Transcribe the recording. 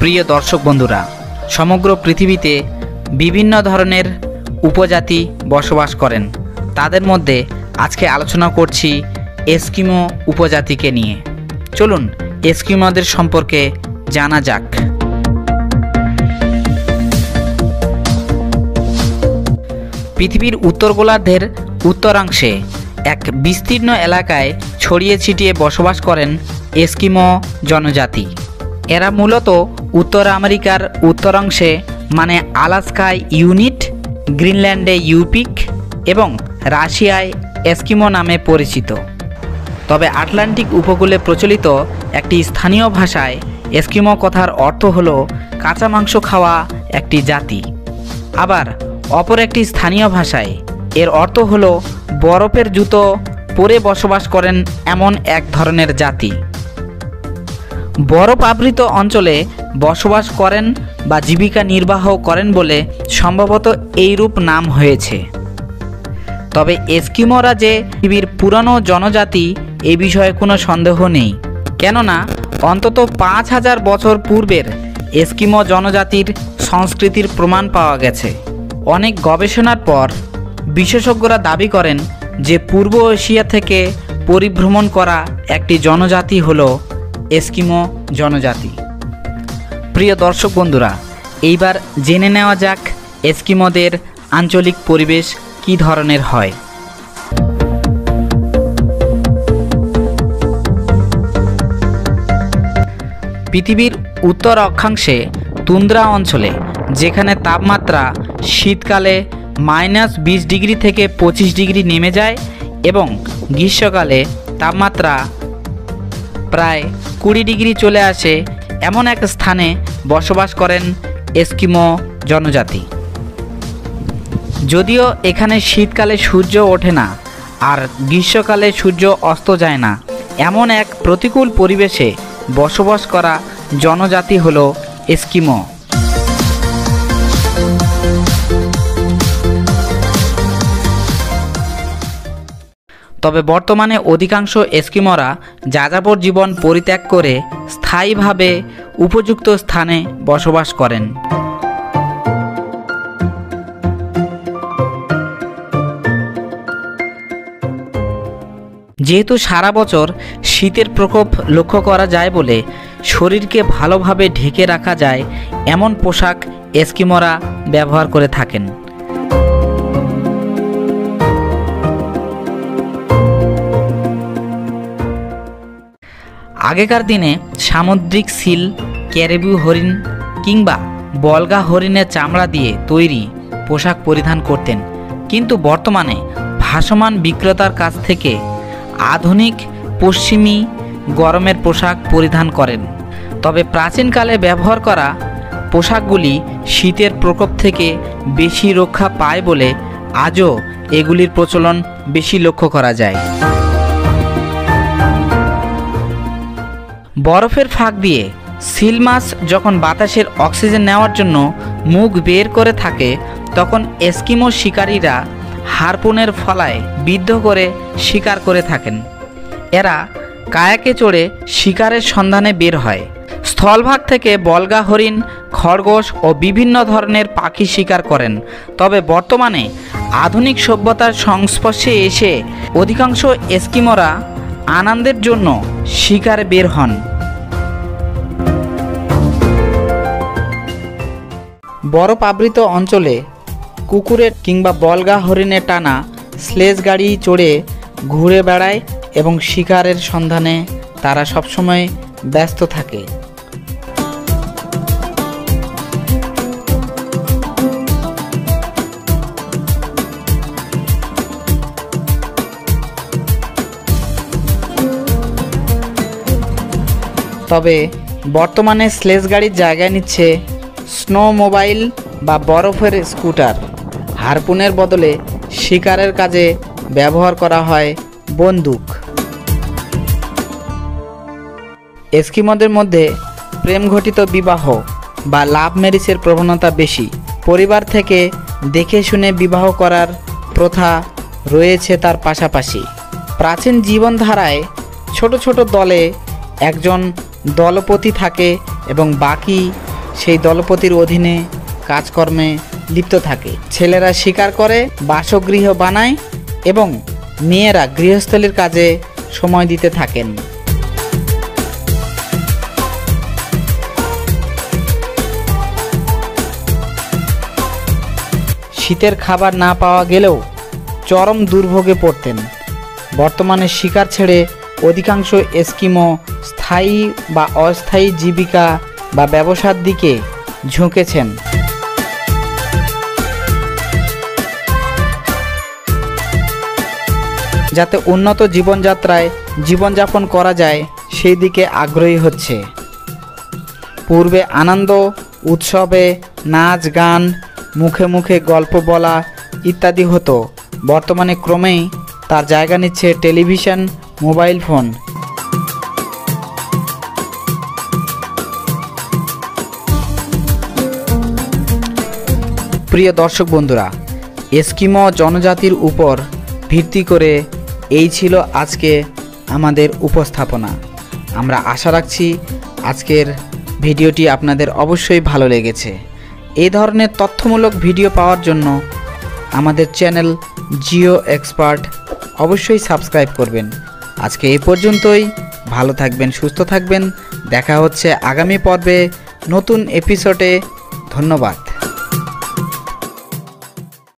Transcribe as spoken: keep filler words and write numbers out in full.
প্রিয় দর্শক বন্ধুরা, সমগ্র পৃথিবীতে বিভিন্ন ধরনের উপজাতি বসবাস করেন। তাদের মধ্যে আজকে আলোচনা করছি এস্কিমো উপজাতিকে নিয়ে। চলুন এস্কিমোদের সম্পর্কে জানা যাক। পৃথিবীর উত্তর গোলার্ধের উত্তরাংশে এক বিস্তীর্ণ এলাকায় ছড়িয়ে ছিটিয়ে বসবাস করেন এস্কিমো জনজাতি। এরা মূলত উত্তর আমেরিকার উত্তরাংশে মানে আলাস্কায় ইউনিট, গ্রিনল্যান্ডে ইউপিক এবং রাশিয়ায় এস্কিমো নামে পরিচিত। তবে আটলান্টিক উপকূলে প্রচলিত একটি স্থানীয় ভাষায় এস্কিমো কথার অর্থ হল কাঁচা মাংস খাওয়া একটি জাতি। আবার অপর একটি স্থানীয় ভাষায় এর অর্থ হল বরফের জুতো পরে বসবাস করেন এমন এক ধরনের জাতি। বরফ আবৃত অঞ্চলে বসবাস করেন বা জীবিকা নির্বাহ করেন বলে সম্ভবত এইরূপ নাম হয়েছে। তবে এস্কিমোরা যে পৃথিবীর পুরানো জনজাতি এ বিষয়ে কোনো সন্দেহ নেই, কেননা অন্তত পাঁচ হাজার বছর পূর্বের এস্কিমো জনজাতির সংস্কৃতির প্রমাণ পাওয়া গেছে। অনেক গবেষণার পর বিশেষজ্ঞরা দাবি করেন যে পূর্ব এশিয়া থেকে পরিভ্রমণ করা একটি জনজাতি হল এস্কিমো জনজাতি। প্রিয় দর্শক বন্ধুরা, এইবার জেনে নেওয়া যাক এস্কিমোদের আঞ্চলিক পরিবেশ কী ধরনের হয়। পৃথিবীর উত্তর অক্ষাংশে তুন্দ্রা অঞ্চলে, যেখানে তাপমাত্রা শীতকালে মাইনাস বিশ ডিগ্রি থেকে পঁচিশ ডিগ্রি নেমে যায় এবং গ্রীষ্মকালে তাপমাত্রা প্রায় কুড়ি ডিগ্রি চলে আসে, এমন এক স্থানে বসবাস করেন এস্কিমো জনজাতি। যদিও এখানে শীতকালে সূর্য ওঠে না আর গ্রীষ্মকালে সূর্য অস্ত যায় না, এমন এক প্রতিকূল পরিবেশে বসবাস করা জনজাতি হল এস্কিমো। তবে বর্তমানে অধিকাংশ এস্কিমোরা যাযাবর জীবন পরিত্যাগ করে স্থায়ীভাবে উপযুক্ত স্থানে বসবাস করেন। যেহেতু সারা বছর শীতের প্রকোপ লক্ষ্য করা যায় বলে শরীরকে ভালোভাবে ঢেকে রাখা যায় এমন পোশাক এস্কিমোরা ব্যবহার করে থাকেন। আগেকার দিনে সামুদ্রিক সিল, ক্যারিবু হরিণ কিংবা বলগা হরিণের চামড়া দিয়ে তৈরি পোশাক পরিধান করতেন, কিন্তু বর্তমানে ভাসমান বিক্রেতার কাছ থেকে আধুনিক পশ্চিমী গরমের পোশাক পরিধান করেন। তবে প্রাচীনকালে ব্যবহার করা পোশাকগুলি শীতের প্রকোপ থেকে বেশি রক্ষা পায় বলে আজও এগুলির প্রচলন বেশি লক্ষ্য করা যায়। বরফের ফাঁক দিয়ে সিল মাছ যখন বাতাসের অক্সিজেন নেওয়ার জন্য মুখ বের করে থাকে, তখন এস্কিমো শিকারীরা হারপুনের ফলায় বিদ্ধ করে শিকার করে থাকেন। এরা কায়াকে চড়ে শিকারের সন্ধানে বের হয়। স্থলভাগ থেকে বলগা হরিণ, খরগোশ ও বিভিন্ন ধরনের পাখি শিকার করেন। তবে বর্তমানে আধুনিক সভ্যতার সংস্পর্শে এসে অধিকাংশ এস্কিমোরা আনন্দের জন্য শিকারে বের হন। বরফ আবৃত অঞ্চলে কুকুরের কিংবা বলগা হরিণে টানা স্লেজ গাড়ি চড়ে ঘুরে বেড়ায় এবং শিকারের সন্ধানে তারা সবসময় ব্যস্ত থাকে। তবে বর্তমানে স্লেজ গাড়ির জায়গায় নিচ্ছে স্নো মোবাইল বা বরফের স্কুটার। হারপুনের বদলে শিকারের কাজে ব্যবহার করা হয় বন্দুক। এস্কিমোদের মধ্যে প্রেমঘটিত বিবাহ বা লাভ ম্যারেজের প্রবণতা বেশি। পরিবার থেকে দেখে শুনে বিবাহ করার প্রথা রয়েছে। তার পাশাপাশি প্রাচীন জীবনধারায় ছোট ছোট দলে একজন দলপতি থাকে এবং বাকি সেই দলপতির অধীনে কাজকর্মে লিপ্ত থাকে। ছেলেরা শিকার করে, বাসগৃহ বানায় এবং মেয়েরা গৃহস্থলীর কাজে সময় দিতে থাকেন। শীতের খাবার না পাওয়া গেলেও চরম দুর্ভোগে পড়তেন। বর্তমানে শিকার ছেড়ে অধিকাংশ এস্কিমো স্থায়ী বা অস্থায়ী জীবিকা বা ব্যবসার দিকে ঝুঁকেছেন। যাতে উন্নত জীবনযাত্রায় জীবনযাপন করা যায় সেই দিকে আগ্রহী হচ্ছে। পূর্বে আনন্দ উৎসবে নাচ গান, মুখে মুখে গল্প বলা ইত্যাদি হতো, বর্তমানে ক্রমেই তার জায়গা নিচ্ছে টেলিভিশন, মোবাইল ফোন। প্রিয় দর্শক বন্ধুরা, এস্কিমো জনজাতির উপর ভিত্তি করে এই ছিল আজকে আমাদের উপস্থাপনা। আমরা আশা রাখছি আজকের ভিডিওটি আপনাদের অবশ্যই ভালো লেগেছে। এই ধরনের তথ্যমূলক ভিডিও পাওয়ার জন্য আমাদের চ্যানেল জিও এক্সপার্ট অবশ্যই সাবস্ক্রাইব করবেন। আজকে এই পর্যন্তই। ভালো থাকবেন, সুস্থ থাকবেন। দেখা হচ্ছে আগামী পর্বে নতুন এপিসোডে। ধন্যবাদ।